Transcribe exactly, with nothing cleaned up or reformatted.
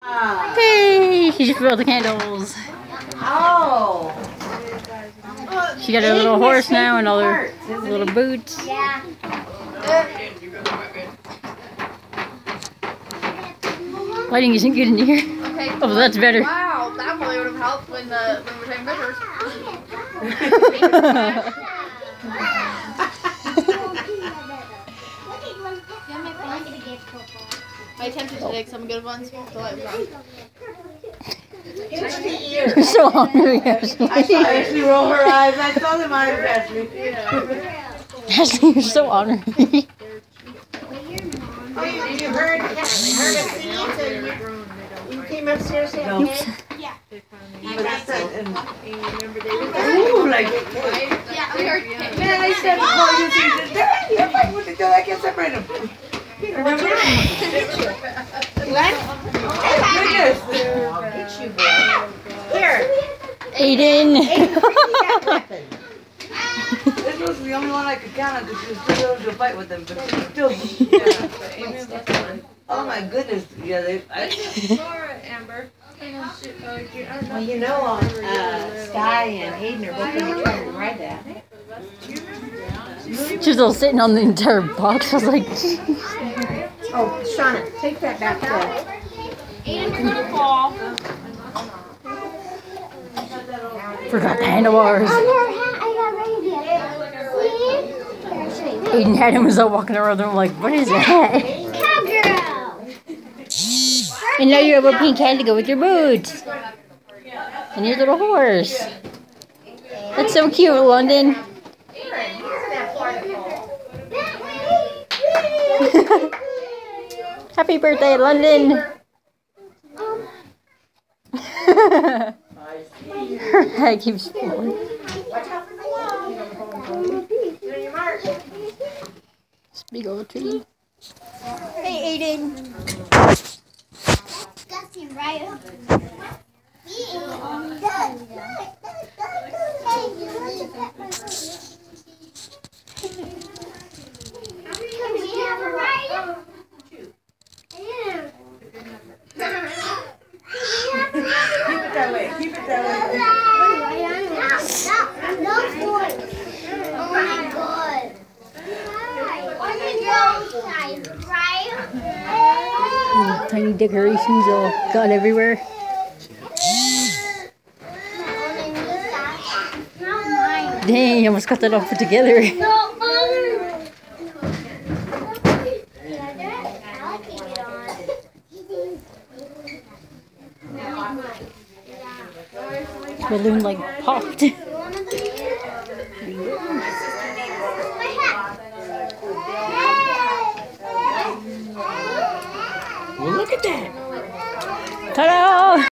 Hey, she just filled the candles. Oh. She got her little horse now and all her little boots. Yeah. Lighting isn't good in here. Okay. Oh, that's better. Wow, that probably would have helped when the when we were taking pictures. I attempted to take some good ones. The light was on. It's the ears. You're so hungry, Ashley. I saw Ashley roll her eyes. I saw them eyes, Ashley. Ashley, you're so honored. Oh, you, you heard? Yeah, I heard it. You came upstairs to help me? Yeah. But I said, and, ooh, like, Yeah, we heard. man, I said, oh, you see, Dad, you're like, what to do? I can't separate them. Remember? What? Oh, goodness. Get you, boy. Here. Aiden. This was the only one I could count on because she was too little to fight with them, but she was still. Yeah. Oh my goodness. Yeah, they. I, Laura, Amber. Well, you know, uh, Sky and Aiden are both going to try to ride that. She was all sitting on the entire box. I was like, Oh, Shauna, take that back there. Aiden, you're gonna fall. forgot the handlebars. Aiden had him as though walking around there. I'm like, what is that? And now you have a pink hand to go with your boots. And your little horse. That's so cute, Lundynn. Happy birthday, Lundynn. Her head keeps falling. This big old tree. Hey, Aiden. Disgusting, right? keep it that way. Keep it that way. Oh my god. Little tiny decorations all got everywhere. Dang, you almost got that all put together. Balloon like popped. Well, look at that. Ta-da!